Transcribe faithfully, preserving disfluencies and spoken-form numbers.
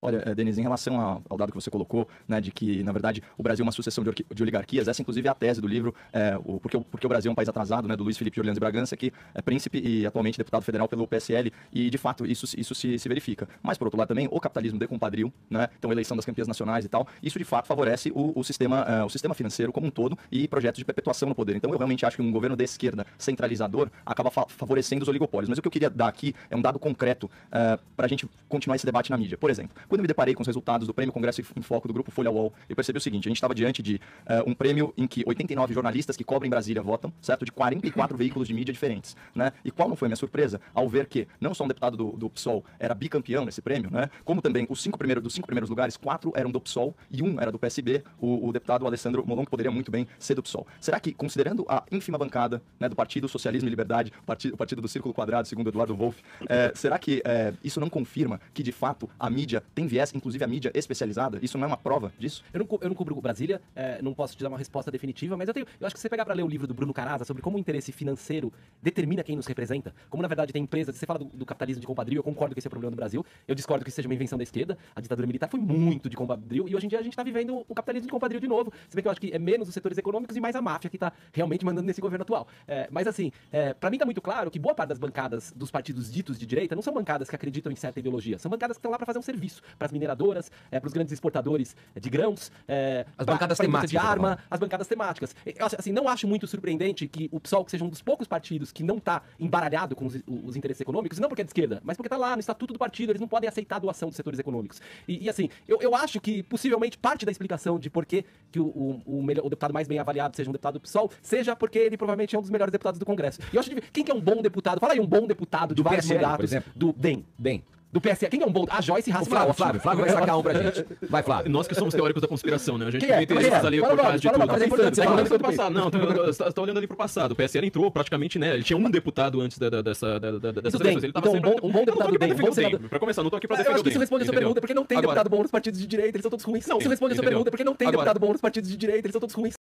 Olha, eh, Denise, em relação a- ao dado que você colocou, né, de que, na verdade, o Brasil é uma sucessão de, orqui- de oligarquias, essa inclusive é a tese do livro, é, o, porque, o, porque o Brasil é um país atrasado, né, do Luiz Felipe de Orleans e Bragança, que é príncipe e atualmente deputado federal pelo P S L, e de fato isso, se- isso se, se verifica. Mas, por outro lado, também o capitalismo decompadril, né, então a eleição das campeãs nacionais e tal, isso de fato favorece o, o sistema, eh, o sistema financeiro como um todo e projetos de perpetuação no poder. Então eu realmente acho que um governo de esquerda centralizador acaba fa- favorecendo os oligopólios. Mas o que eu queria dar aqui é um dado concreto para a gente continuar esse debate na mídia. Por exemplo, quando eu me deparei com os resultados do Prêmio Congresso em Foco do Grupo Folha U O L, eu percebi o seguinte: a gente estava diante de eh, um prêmio em que oitenta e nove jornalistas que cobrem Brasília votam, certo? De quarenta e quatro veículos de mídia diferentes, né? E qual não foi a minha surpresa ao ver que não só um deputado do, do P SOL era bicampeão nesse prêmio, né? Como também os cinco primeiros, dos cinco primeiros lugares, quatro eram do P SOL e um era do P S B, o, o deputado Alessandro Molon, que poderia muito bem ser do P SOL. Será que, considerando a ínfima bancada, né, do Partido Socialismo e Liberdade, o partido, o partido do Círculo Quadrado, segundo Eduardo Wolff, eh, será que eh, isso não confirma que, de fato, a mídia tem viés, inclusive a mídia especializada? Isso não é uma prova disso? Eu não, co- eu não cubro Brasília, é, não posso te dar uma resposta definitiva, mas eu tenho. Eu acho que se você pegar pra ler o livro do Bruno Caraza sobre como o interesse financeiro determina quem nos representa, como na verdade tem empresas. Você fala do, do capitalismo de compadrio, eu concordo que esse é o problema do Brasil. Eu discordo que isso seja uma invenção da esquerda. A ditadura militar foi muito de compadrio e hoje em dia a gente tá vivendo o capitalismo de compadrio de novo. Se bem que eu acho que é menos os setores econômicos e mais a máfia que tá realmente mandando nesse governo atual. É, mas assim, é, pra mim tá muito claro que boa parte das bancadas dos partidos ditos de direita não são bancadas que acreditam em certa ideologia, são bancadas que estão lá pra fazer um serviço para as mineradoras, é, para os grandes exportadores de grãos, é, As pra- bancadas pra indústria de temáticas, arma, Eduardo. as bancadas temáticas. Eu acho, assim, não acho muito surpreendente que o P SOL, que seja um dos poucos partidos que não tá embaralhado com os, os interesses econômicos, não porque é de esquerda, mas porque tá lá no estatuto do partido, eles não podem aceitar a doação dos setores econômicos. E, e, assim, eu, eu acho que possivelmente parte da explicação de por que, que o, o, o melhor- o deputado mais bem avaliado seja um deputado do P SOL, seja porque ele provavelmente é um dos melhores deputados do Congresso. E eu acho que quem que é um bom deputado? Fala aí um bom deputado de Do vários P S L, por mandatos exemplo. do D E M. Bem, Do P S L. Quem é um bom? A Joyce o Hasselman. Flávio, Flávio, Flávio vai sacar um pra gente. Vai, Flávio. Nós que somos teóricos da conspiração, né? A gente Quem é? tem interesses Quem é? ali Fala por logo, trás de fala tudo. logo, mas é importante, Você você tá tá olhando falando pro do passado. Não, tu- você tá- você tá olhando ali pro passado. O P S L entrou praticamente, né? Ele tinha um deputado antes da, da, dessa, da, da, dessas Tudo bem. eleições. Ele tava Então, um sempre... bom- um bom Eu não tô deputado aqui pra bem, um bom defender o D E M. senador. Pra começar, não tô aqui pra Eu defender acho o que D E isso M. responde a sua entendeu? pergunta, porque não tem Agora- deputado bom nos partidos de direita, eles são todos ruins. Não, isso Sim, responde a sua entendeu? pergunta, porque não tem Agora- deputado bom nos partidos de direita, eles são todos ruins.